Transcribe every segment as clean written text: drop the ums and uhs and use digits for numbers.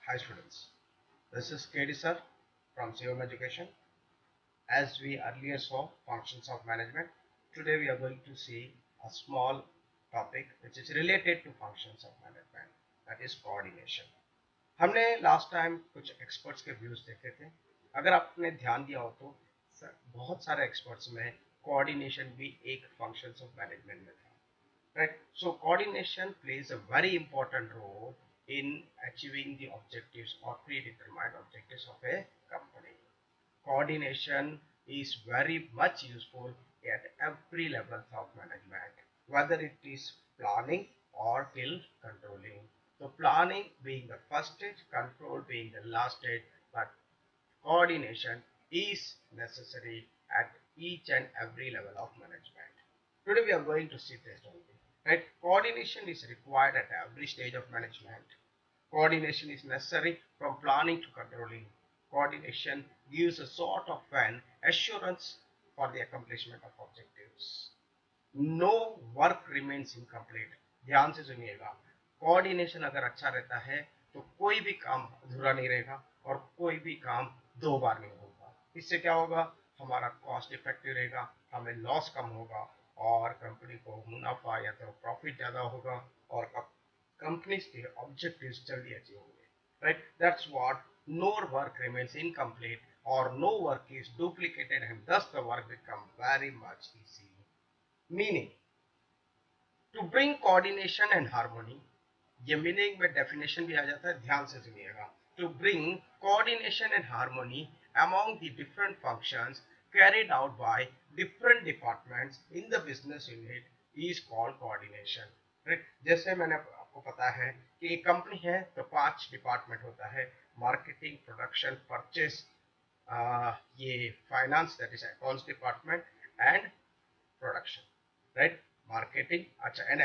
Hi students, this is KD sir from COM Education. As we earlier saw functions of management, today we are going to see a small topic which is related to functions of management, that is coordination. हमने last time कुछ experts के views देखे थे. अगर आपने ध्यान दिया हो तो बहुत सारे एक्सपर्ट्स में कोऑर्डिनेशन भी एक फंक्शंस ऑफ मैनेजमेंट में था. Right, so coordination plays a very important role in achieving the objectives or predetermined objectives of a company. Coordination is very much useful at every level of management, whether it is planning or till controlling. So planning being the first stage, control being the last stage, but coordination is necessary at each and every level of management. Today we are going to see this only. Right? Coordination is required at every stage of management. Coordination is necessary from planning to controlling. Coordination gives a sort of an assurance for the accomplishment of objectives. No work remains incomplete. ध्यान से सुनिएगा. Coordination अगर अच्छा रहता है तो कोई भी काम अधूरा नहीं रहेगा और कोई भी काम दो बार नहीं होगा. इससे क्या होगा? हमारा कॉस्ट इफेक्टिव रहेगा, हमें लॉस कम होगा और कंपनी को मुनाफा या तो प्रॉफिट ज्यादा होगा और कंपनीज के ऑब्जेक्टिव्स जल्दी अचीव होंगे. Right, that's what no work remains incomplete or no work is duplicated and thus the work becomes very much easy. Meaning, to bring coordination and harmony, ये मीनिंग में definition भी आ जाता है, ध्यान से सुनिएगा. To bring coordination and harmony among the different functions carried out by different departments in the business unit is called coordination. Right? जैसे मैंने आपको पता है कि एक कंपनी है तो 5 डिपार्टमेंट होता है: मार्केटिंग, प्रोडक्शन, परचेस, ये finance that is accounts department and production. Right, marketing, अच्छा, एंड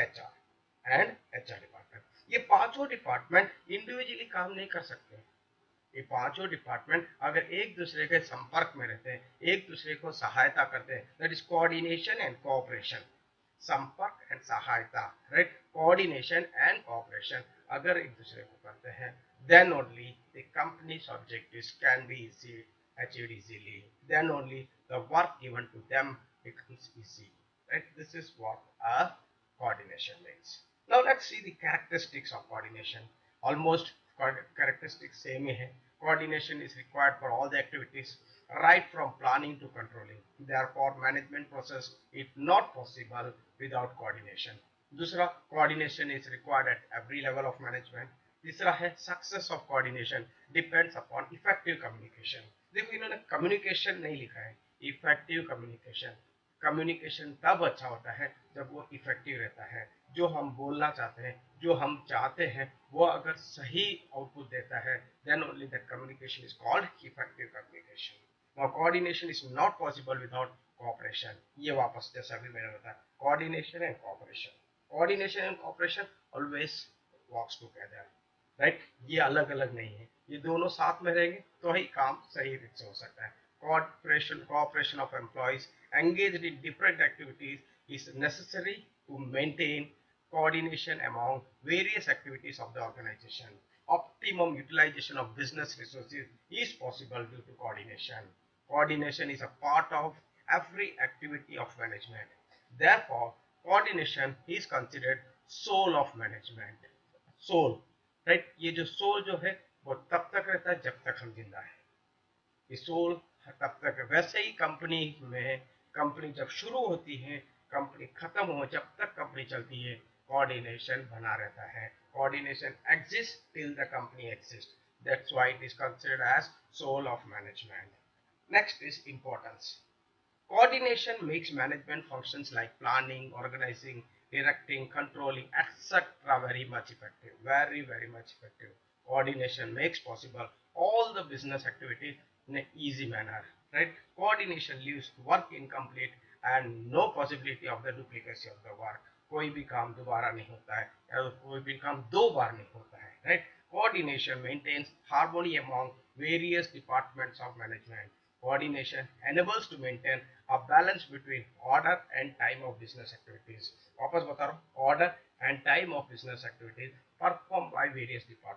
एचआर डिपार्टमेंट. ये पांचों डिपार्टमेंट इंडिविजुअली काम नहीं कर सकते. ये पांचों डिपार्टमेंट अगर एक दूसरे के संपर्क में रहते हैं, एक दूसरे को सहायता करते हैं, that is coordination and cooperation. संपर्क एंड सहायता, राइट, कोऑर्डिनेशन एंड कोऑपरेशन अगर एक दूसरे को करते हैं, then only the company's objectives can be achieved easily. Then only the work given to them becomes easy. Right? This is what a coordination means. Now let's see the characteristics of coordination. Almost characteristics same ही है. Coordination is required for all the activities, right from planning to controlling. Therefore, management process is not possible without coordination. दूसरा, coordination is required at every level of management. तीसरा है, success of coordination depends upon effective communication. देखो, इन्होंने communication नहीं लिखा है, effective communication. Communication तब अच्छा होता है जब वो इफेक्टिव रहता है. जो हम बोलना चाहते हैं, जो हम चाहते हैं, वो अगर सही आउटपुट देता है, then only that communication is called effective communication. Now coordination is not possible without cooperation. ये वापस जैसा भी मैंने बताया, coordination and cooperation. Coordination and cooperation always works together. Right, ये अलग अलग नहीं है, ये दोनों साथ में रहेंगे तो ही काम सही रीत से हो सकता है. cooperation of employees engaged in different activities is necessary to maintain coordination among various activities of the organization. Optimum utilization of business resources is possible due to coordination. Coordination is a part of every activity of management. Therefore, coordination is considered soul of management. Soul, right, ये जो soul जो है वो तब तक रहता है जब तक हम जिंदा है. ये सोल तब तक है. वैसे ही कंपनी में, कंपनी जब शुरू होती है, कंपनी खत्म हो, जब तक कंपनी चलती है, कोऑर्डिनेशन बना रहता है. Coordination exist till the company exist. That's why it is considered as soul of management. Next is importance. Coordination makes management functions like planning, organizing, directing, controlling, etc. very much effective. Very, very much effective. Coordination makes possible all the business activities in an easy manner. Right? Coordination leaves work incomplete and no possibility of the duplicacy of the work. कोई भी काम दोबारा नहीं होता है या कोई भी काम दो बार नहीं होता है. Right? Coordination maintains harmony among various departments of management. Coordination enables to maintain a balance between order and time of business activities. वापस बता रहा हूँ, order and time of business activities performed by various departments.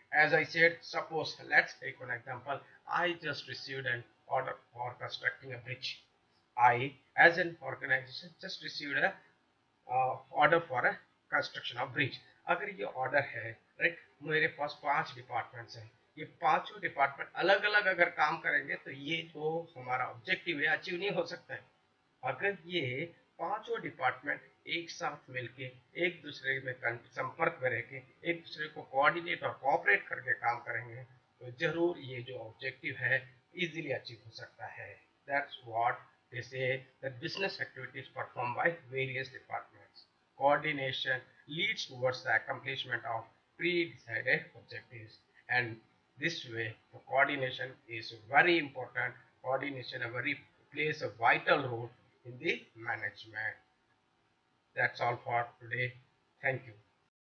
As I said, suppose let's take one example. I just received an order for constructing a bridge. I, as an organization, just received a order for a construction of bridge. अगर ये order है, right, मेरे पास 5 departments हैं. ये पांचों department अलग अलग अगर काम करेंगे तो ये जो हमारा ऑब्जेक्टिव है अचीव नहीं हो सकता है. अगर ये पांचों डिपार्टमेंट एक साथ मिलके एक दूसरे में संपर्क में रह के एक दूसरे को कोऑर्डिनेट और कोऑपरेट करके काम करेंगे तो जरूर ये जो ऑब्जेक्टिव है इजीली अचीव हो सकता है. That's what they say that business activities performed by various departments. Coordination leads towards the accomplishment of pre-decided objectives, and this way the coordination is very important. Coordination plays a vital role in the management. That's all for today. Thank you.